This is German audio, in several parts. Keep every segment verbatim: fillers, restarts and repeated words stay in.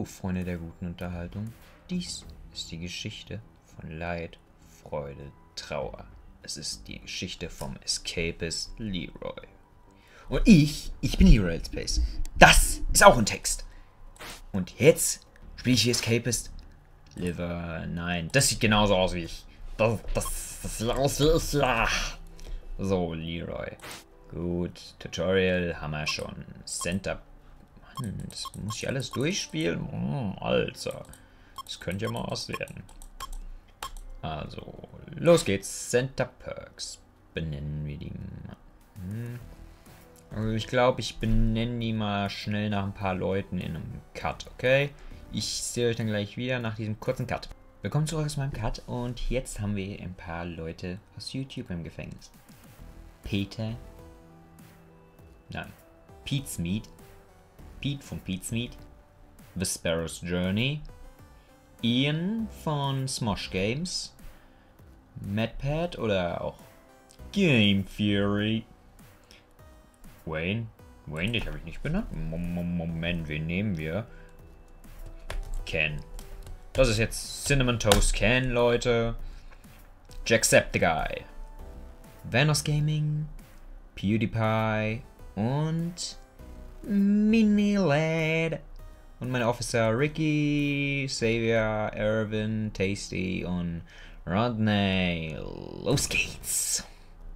Hallo, Freunde der guten Unterhaltung. Dies ist die Geschichte von Leid, Freude, Trauer. Es ist die Geschichte vom Escapist Leroy. Und ich, ich bin Leroy Let's Plays. Das ist auch ein Text. Und jetzt spiele ich wie Escapist. Liver, nein, das sieht genauso aus wie ich. Das, das, das sieht aus wie ich, ja. So, Leroy. Gut, Tutorial haben wir schon. Center. Mann, das muss ich alles durchspielen? Oh, Alter. Das könnte ja mal was werden. Also, los geht's. Center Perks. Benennen wir die mal. Hm. Also, ich glaube, ich benenne die mal schnell nach ein paar Leuten in einem Cut, okay? Ich sehe euch dann gleich wieder nach diesem kurzen Cut. Willkommen zurück aus meinem Cut und jetzt haben wir ein paar Leute aus YouTube im Gefängnis. Peter. Nein. Pete's Meat. Pete von Pete's Meat. The Sparrow's Journey. Ian von Smosh Games. MadPad oder auch Game Theory. Wayne. Wayne, dich habe ich nicht benannt. Moment, wen nehmen wir? Ken. Das ist jetzt Cinnamon Toast Ken, Leute. Jacksepticeye. Vanos Gaming. PewDiePie. Und Minilad. Und meine Officer Ricky, Xavier, Irvin, Tasty und Rodney. Los geht's.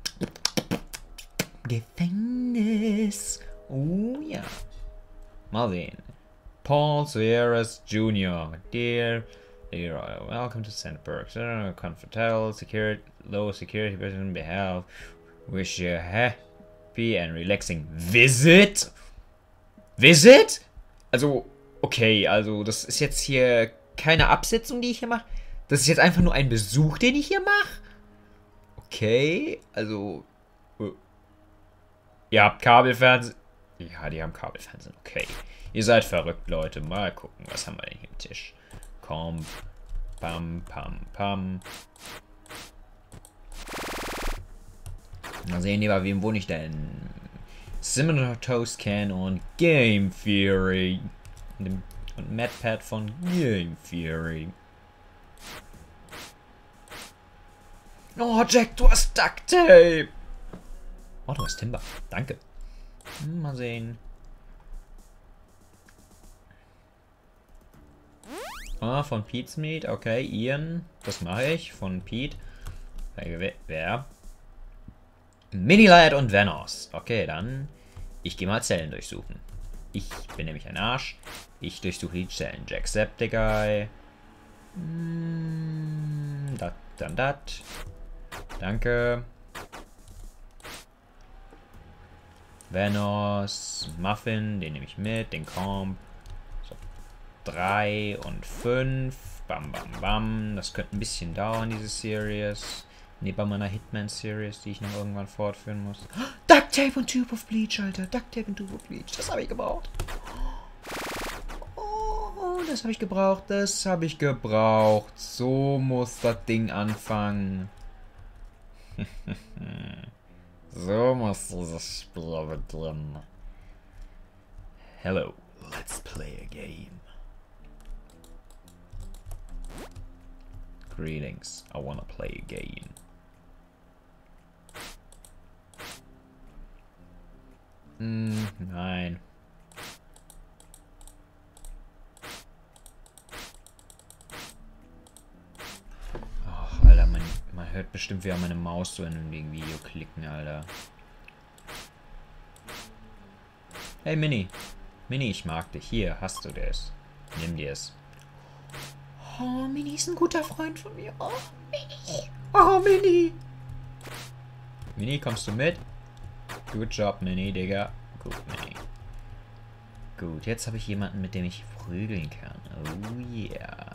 Gefängnis. Oh ja. Mal sehen. Paul Sierras Junior Dear Leroy, welcome to Center Perks. Comfortable, security, low security person behalf. Wish you a happy and relaxing visit. Visit? Also, okay, also das ist jetzt hier keine Absetzung, die ich hier mache. Das ist jetzt einfach nur ein Besuch, den ich hier mache. Okay, also... Ihr habt Kabelfernsehen. Ja, die haben Kabelfernsehen, okay. Ihr seid verrückt, Leute. Mal gucken, was haben wir denn hier im Tisch? Komm. Pam, pam, pam. Mal sehen, bei wem wohne ich denn? Cinnamon Toast Ken und Game Theory. Und MadPad von Game Theory. Oh, Jack, du hast Duct Tape. Oh, du hast Timber. Danke. Mal sehen. Ah, von Pete's Meat. Okay, Ian. Das mache ich. Von Pete. Wer? Minilad und Vanos. Okay, dann. Ich gehe mal Zellen durchsuchen. Ich bin nämlich ein Arsch. Ich durchsuche die Zellen. Jacksepticeye. Hm, dat, dann dat. Danke. Vanos. Muffin. Den nehme ich mit. Den Comp. drei und fünf. Bam, bam, bam. Das könnte ein bisschen dauern, diese Series. Neben meiner Hitman-Series, die ich noch irgendwann fortführen muss. Oh, Duct Tape und Tube of Bleach, Alter. Duct Tape und Tube of Bleach. Das habe ich gebraucht. Oh, das habe ich gebraucht. Das habe ich gebraucht. So muss das Ding anfangen. So muss dieses Spiel beginnen. Hello. Let's play a game. Greetings. I wanna play a game. Hm, nein. Ach, Alter, man, man hört bestimmt wieder meine Maus so in dem Video klicken, Alter. Hey, Mini. Mini, ich mag dich. Hier, hast du das. Nimm dir es. Oh, Mini ist ein guter Freund von mir. Oh, Mini. Oh, Mini. Mini, kommst du mit? Good job, Mini, Digga. Gut, Mini. Gut, jetzt habe ich jemanden, mit dem ich prügeln kann. Oh, yeah.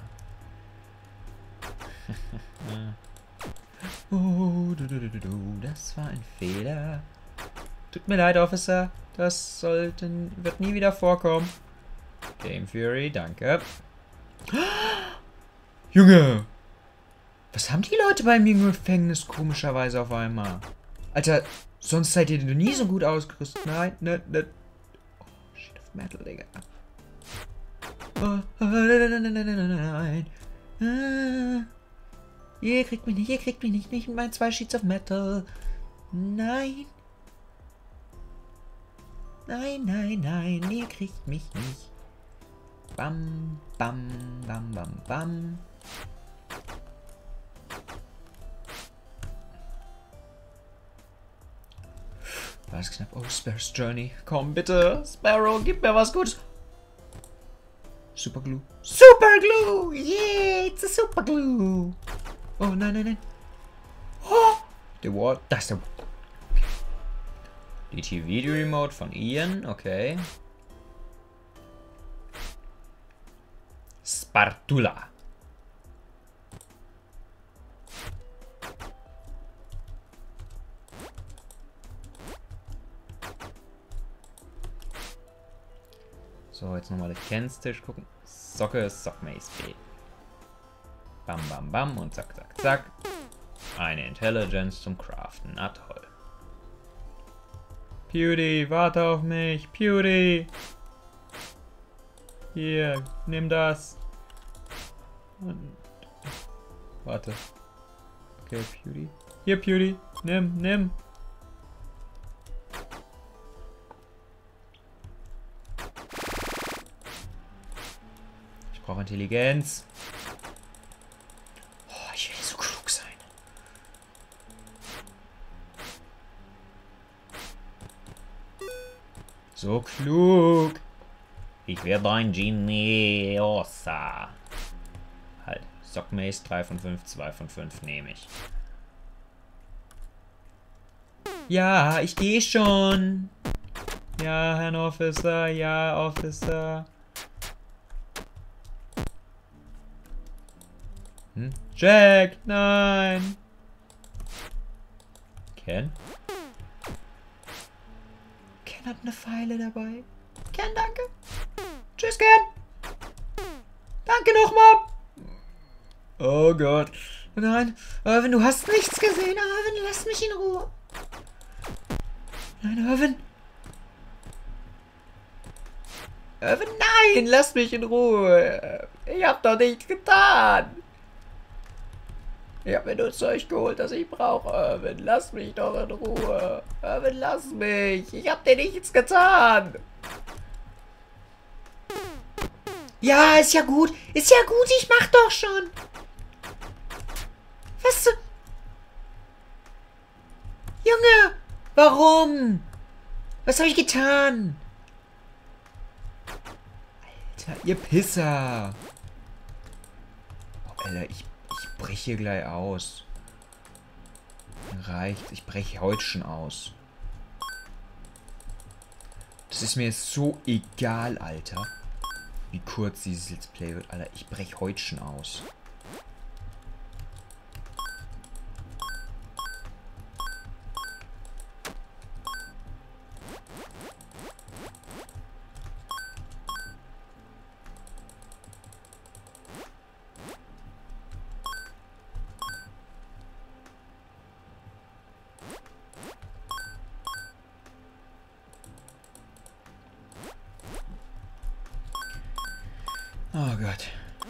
Oh, du, du, du, du, das war ein Fehler. Tut mir leid, Officer. Das sollten, wird nie wieder vorkommen. Game Theory, danke. Junge! Was haben die Leute bei mir im Gefängnis komischerweise auf einmal? Alter, sonst seid ihr nie so gut ausgerüstet. Nein, ne, ne. Oh, shit of metal, Digga. Oh, oh, nein, nein, nein, nein, nein, nein. Ah, ihr kriegt mich nicht, ihr kriegt mich nicht, nicht mit meinen zwei Sheets of Metal. Nein. Nein, nein, nein, ihr kriegt mich nicht. Bam, bam, bam, bam, bam. War es knapp. Oh, Sparrow's Journey. Komm, bitte. Sparrow, gib mir was Gutes. Super Glue. Super Glue! Yeah, it's a Super Glue. Oh, nein, nein, nein. Oh, der Wall. Das ist der Wall. Okay. Die T V-Remote von Ian. Okay. Spartula. So, jetzt nochmal den Kennstisch gucken. Socke, Sockmace B. Bam, bam, bam und zack, zack, zack. Eine Intelligence zum Craften. Na toll. Pewdie, warte auf mich. Pewdie. Hier, nimm das. Und warte. Okay, Pewdie. Hier, Pewdie. Nimm, nimm. Ich brauche Intelligenz. Oh, ich will so klug sein. So klug. Ich werde ein Geniosa. Halt. Sockmace drei von fünf, zwei von fünf nehme ich. Ja, ich gehe schon. Ja, Herr Officer. Ja, Officer. Hm? Jack, nein. Ken? Ken hat eine Pfeile dabei. Ken, danke. Tschüss, Ken. Danke nochmal. Oh Gott. Nein, Irwin, du hast nichts gesehen. Irwin, lass mich in Ruhe. Nein, Irwin. Irwin, nein, lass mich in Ruhe. Ich hab doch nichts getan. Ich hab mir nur Zeug geholt, das ich brauche, Irwin. Lass mich doch in Ruhe. Irwin, lass mich. Ich hab dir nichts getan. Ja, ist ja gut. Ist ja gut, ich mach doch schon. Was? Junge, warum? Was habe ich getan? Alter, ihr Pisser. Oh, Alter, ich, ich breche gleich aus. Reicht, ich breche heute schon aus. Das ist mir jetzt so egal, Alter. Wie kurz dieses Let's Play wird, Alter. Ich breche heute schon aus. Oh Gott.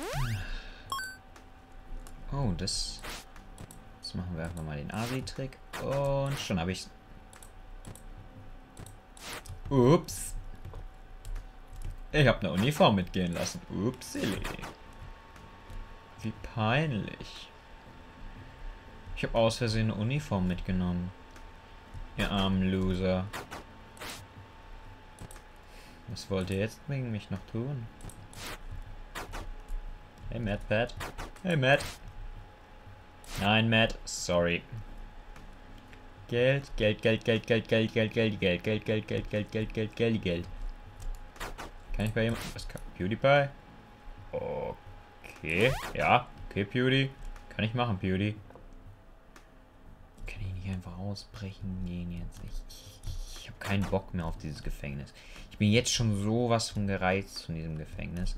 Oh, das... Jetzt machen wir einfach mal den Asi-Trick. Und schon habe ich... Ups. Ich habe eine Uniform mitgehen lassen. Upsili. Wie peinlich. Ich habe aus Versehen eine Uniform mitgenommen. Ihr armen Loser. Was wollt ihr jetzt wegen mich noch tun? Hey, Matt, Pat. Hey, Matt. Nein, Matt. Sorry. Geld, Geld, Geld, Geld, Geld, Geld, Geld, Geld, Geld, Geld, Geld, Geld, Geld, Geld, Geld, Geld, Geld. Kann ich bei jemandem... Was kann... PewDiePie? Okay. Ja. Okay, Pewdie. Kann ich machen, Pewdie. Kann ich nicht einfach ausbrechen gehen jetzt? Ich, ich, ich habe keinen Bock mehr auf dieses Gefängnis. Ich bin jetzt schon sowas von gereizt von diesem Gefängnis.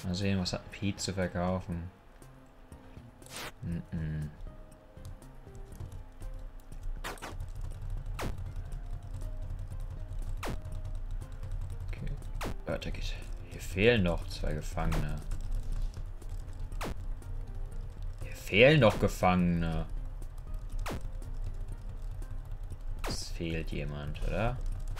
Mal sehen, was hat Pete zu verkaufen. Mm -mm. Okay, weiter geht. Hier fehlen noch zwei Gefangene. Hier fehlen noch Gefangene. Es fehlt jemand, oder?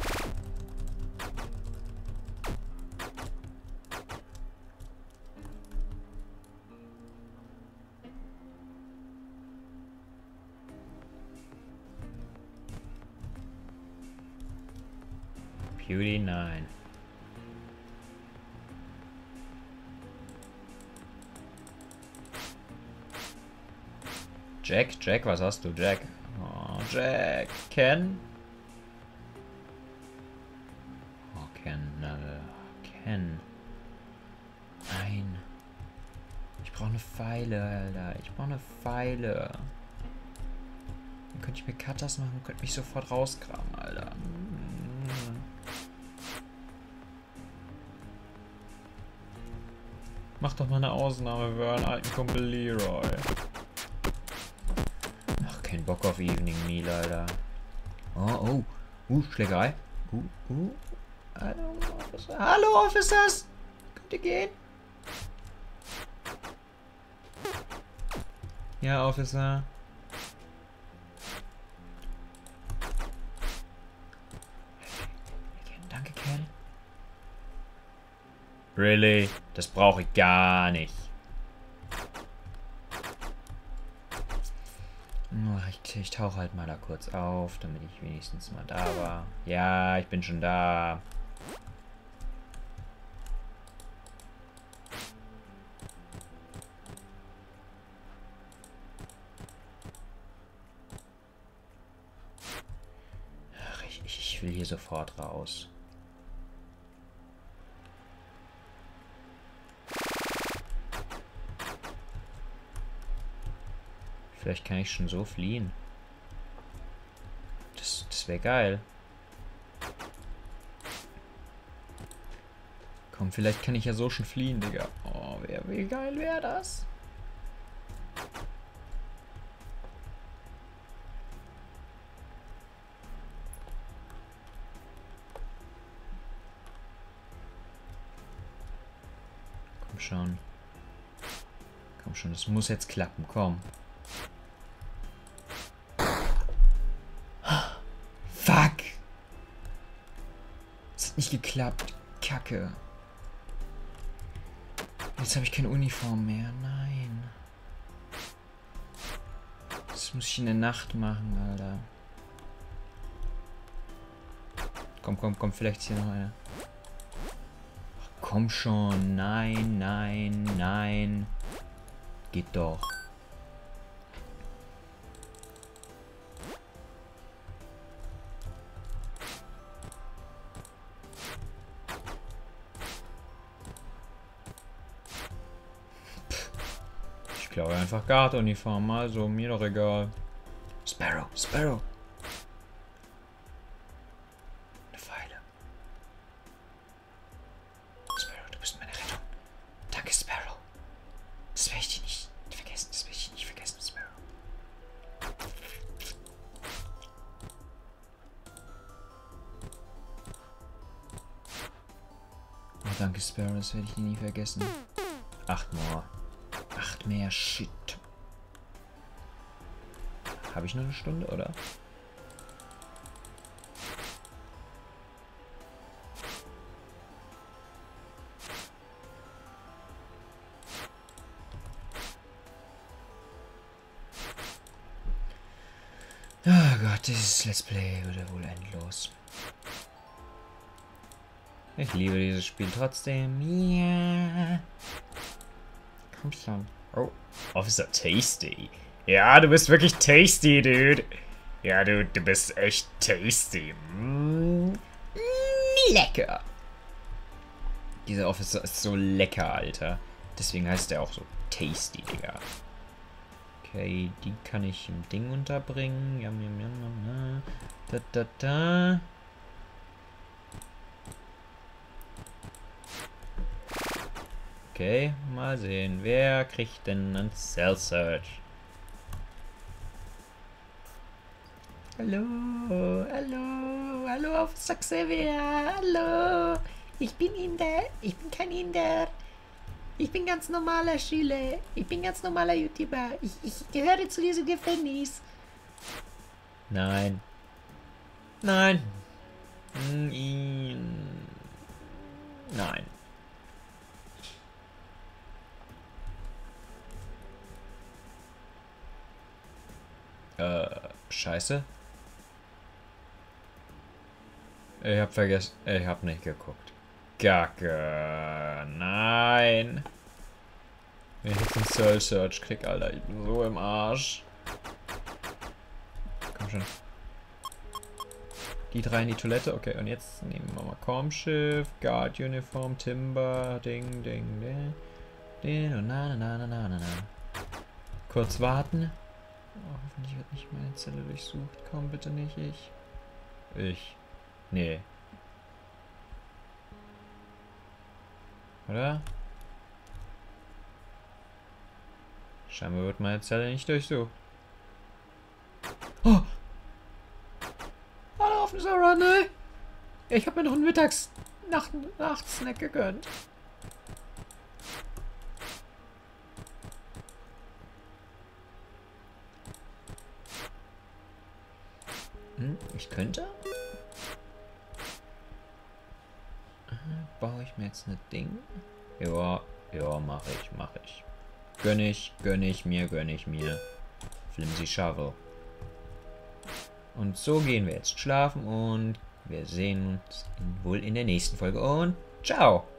Beauty nein. Jack, Jack, was hast du, Jack? Oh, Jack. Ken? Oh, Ken, na, Ken. Nein. Ich brauche eine Pfeile, Alter. Ich brauche eine Pfeile. Dann könnte ich mir Cutters machen und könnte mich sofort rauskramen, Alter. Mach doch mal eine Ausnahme für einen alten Kumpel Leroy. Ach, kein Bock auf Evening Meal, Alter. Oh, oh. Uh, Schlägerei. Uh, uh. Hallo, Officer. Hallo, Officers. Könnt ihr gehen? Ja, Officer. Danke, Ken. Really? Das brauche ich gar nicht. Ich, ich tauche halt mal da kurz auf, damit ich wenigstens mal da war. Ja, ich bin schon da. Ach, ich, ich will hier sofort raus. Vielleicht kann ich schon so fliehen. Das, das wäre geil. Komm, vielleicht kann ich ja so schon fliehen, Digga. Oh, wer, wie geil wäre das? Komm schon. Komm schon, das muss jetzt klappen, komm. Fuck! Es hat nicht geklappt. Kacke. Jetzt habe ich keine Uniform mehr. Nein. Das muss ich in der Nacht machen, Alter. Komm, komm, komm. Vielleicht ist hier noch eine. Ach, komm schon. Nein, nein, nein. Geht doch. Ich glaube einfach Guard-Uniform, also mir doch egal. Sparrow, Sparrow. Eine Pfeile. Sparrow, du bist meine Rettung. Danke, Sparrow. Das werde ich dir nicht vergessen. Das werde ich dir nicht vergessen, Sparrow. Oh, danke, Sparrow. Das werde ich dir nie vergessen. Acht more. Acht mehr, shit. Habe ich noch eine Stunde, oder? Oh Gott, dieses Let's Play wird wohl endlos. Ich liebe dieses Spiel trotzdem. Ja. Yeah. Komm schon. Oh, Officer Tasty. Ja, du bist wirklich tasty, dude. Ja, du, du bist echt tasty. Mm, lecker. Dieser Officer ist so lecker, Alter. Deswegen heißt er auch so tasty, Digga. Okay, die kann ich im Ding unterbringen. Jam, jam, jam, jam. Da, da, da. Okay, mal sehen. Wer kriegt denn einen Cell Search? Hallo, hallo, hallo auf Xavier, hallo. Ich bin Inder, ich bin kein Inder. Ich bin ganz normaler Schüler. Ich bin ganz normaler YouTuber. Ich, ich gehöre zu diesem Gefängnis. Nein. Nein. Nein. Äh, scheiße. Ich hab vergessen. Ich hab nicht geguckt. Gacke. Nein. Wenn ich jetzt einen Soul Search krieg, Alter, ich bin so im Arsch. Komm schon. Die drei in die Toilette. Okay, und jetzt nehmen wir mal Comschiff, Guard Uniform, Timber, Ding, Ding, Ding. Ding und na, na, na, na, na, na. Kurz warten. Oh, hoffentlich wird nicht meine Zelle durchsucht. Komm bitte nicht ich. Ich. Nee. Oder? Scheinbar wird meine Zelle nicht durchsucht. Oh! Hallo, Officer Ronald! Ich habe mir noch einen Mittags... Nacht Nachtsnack gegönnt. Hm, ich könnte... Baue ich mir jetzt ein Ding? Ja, ja, mache ich, mache ich. Gönn ich, gönn ich mir, gönn ich mir. Flimsy Shovel. Und so gehen wir jetzt schlafen und wir sehen uns wohl in der nächsten Folge und ciao!